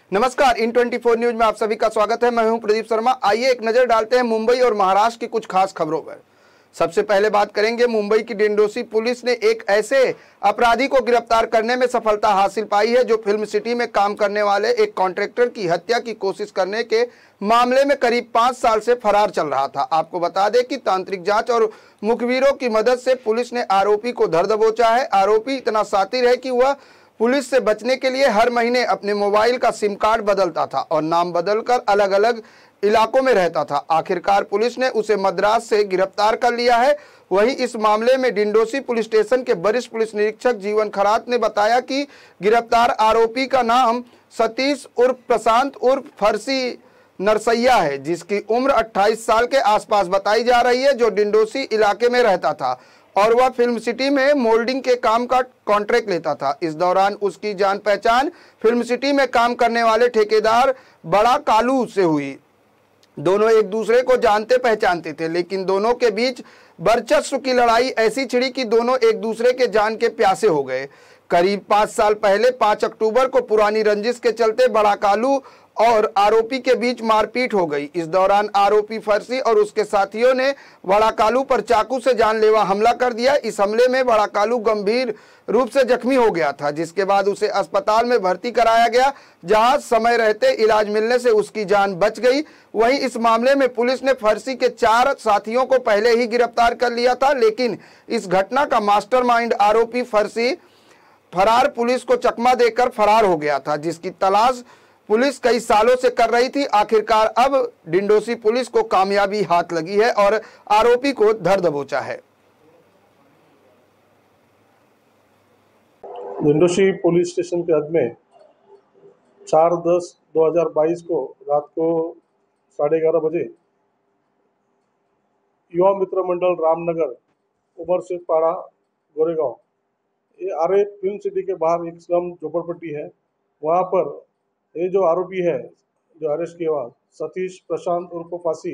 नमस्कार, इन 24 न्यूज में आप सभी का स्वागत है। मैं हूं प्रदीप शर्मा। आइए एक नजर डालते हैं मुंबई और महाराष्ट्र की कुछ खास खबरों पर। सबसे पहले बात करेंगे मुंबई की डिंडोसी पुलिस ने एक ऐसे अपराधी को गिरफ्तार करने में सफलता हासिल पाई है जो फिल्म सिटी में काम करने वाले एक कॉन्ट्रैक्टर की हत्या की कोशिश करने के मामले में करीब 5 साल से फरार चल रहा था। आपको बता दें कि तांत्रिक जांच और मुखबिरों की मदद से पुलिस ने आरोपी को धर दबोचा है। आरोपी इतना शातिर है कि वह पुलिस से बचने के लिए हर महीने अपने मोबाइल का सिम कार्ड बदलता था और नाम बदलकर अलग अलग इलाकों में रहता था। आखिरकार पुलिस ने उसे मद्रास से गिरफ्तार कर लिया है। वहीं इस मामले में डिंडोसी पुलिस स्टेशन के वरिष्ठ पुलिस निरीक्षक जीवन खरात ने बताया कि गिरफ्तार आरोपी का नाम सतीश उर्फ प्रशांत उर्फ फरसी नरसैया है, जिसकी उम्र 28 साल के आसपास बताई जा रही है, जो डिंडोसी इलाके में रहता था और वह फिल्म सिटी में मोल्डिंग के काम का कॉन्ट्रैक्ट लेता था। इस दौरान उसकी जान पहचान फिल्म सिटी में काम करने वाले ठेकेदार बड़ा कालू से हुई। दोनों एक दूसरे को जानते पहचानते थे, लेकिन दोनों के बीच वर्चस्व की लड़ाई ऐसी छिड़ी कि दोनों एक दूसरे के जान के प्यासे हो गए। करीब 5 साल पहले 5 अक्टूबर को पुरानी रंजिश के चलते बड़ा कालू और आरोपी के बीच मारपीट हो गई। इस दौरान आरोपी फरसी और उसके साथियों ने बड़ा कालू पर चाकू से जानलेवा हमला कर दिया। इस हमले में बड़ा कालू गंभीर रूप से जख्मी हो गया था, जिसके बाद उसे अस्पताल में भर्ती कराया गया, जहां समय रहते इलाज मिलने से उसकी जान बच गई। वहीं इस मामले में पुलिस ने फरसी के 4 साथियों को पहले ही गिरफ्तार कर लिया था, लेकिन इस घटना का मास्टरमाइंड आरोपी फरसी फरार पुलिस को चकमा देकर फरार हो गया था, जिसकी तलाश पुलिस कई सालों से कर रही थी। आखिरकार अब डिंडोसी पुलिस को कामयाबी हाथ लगी है और आरोपी को धर दबोचा है। डिंडोसी पुलिस स्टेशन के हद में 4/10/2022 को रात को 11:30 बजे युवा मित्र मंडल रामनगर उमरशेख पाड़ा गोरेगांव, ये आरए फिल्म सिटी के बाहर एक स्लम झोपड़पट्टी है। वहाँ पर ये जो आरोपी है जो अरेस्ट किया हुआ सतीश प्रशांत उर्फ फांसी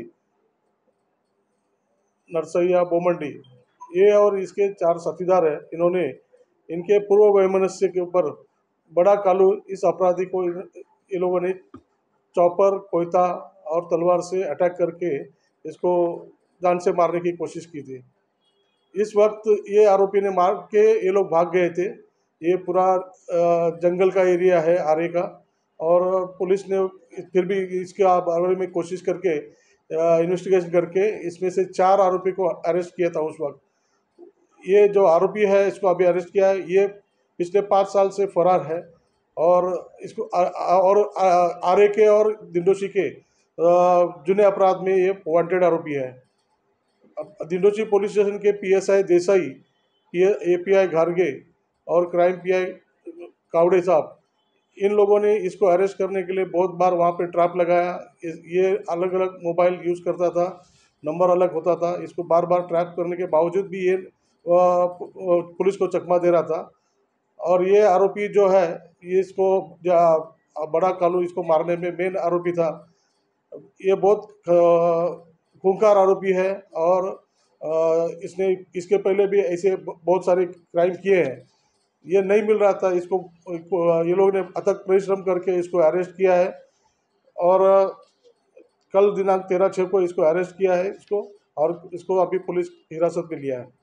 नरसैया बोमंडी, ये और इसके 4 साथीदार है। इन्होंने इनके पूर्व वैमनस्य के ऊपर बड़ा कालू इस अपराधी को ये लोगों ने चॉपर, कोयता और तलवार से अटैक करके इसको जान से मारने की कोशिश की थी। इस वक्त ये आरोपी ने मार के ये लोग भाग गए थे। ये पूरा जंगल का एरिया है आरे का, और पुलिस ने फिर भी इसके बारे में कोशिश करके इन्वेस्टिगेशन करके इसमें से 4 आरोपी को अरेस्ट किया था उस वक्त। ये जो आरोपी है इसको अभी अरेस्ट किया है। ये पिछले 5 साल से फरार है और इसको आरे के और डिंडोसी के जुने अपराध में ये वांटेड आरोपी है। डिंडोसी पुलिस स्टेशन के पीएसआई देसाई, एपीआई घारगे और क्राइम पीआई कावड़े साहब, इन लोगों ने इसको अरेस्ट करने के लिए बहुत बार वहाँ पे ट्रैप लगाया। ये अलग अलग मोबाइल यूज़ करता था, नंबर अलग होता था। इसको बार बार ट्रैप करने के बावजूद भी ये पुलिस को चकमा दे रहा था। और ये आरोपी जो है ये इसको बड़ा कालू इसको मारने में मेन आरोपी था। ये बहुत खूंखार आरोपी है और इसने इसके पहले भी ऐसे बहुत सारे क्राइम किए हैं। ये नहीं मिल रहा था इसको, ये लोग ने अथक परिश्रम करके इसको अरेस्ट किया है और कल दिनांक 13/6 को इसको अरेस्ट किया है इसको, और इसको अभी पुलिस हिरासत में लिया है।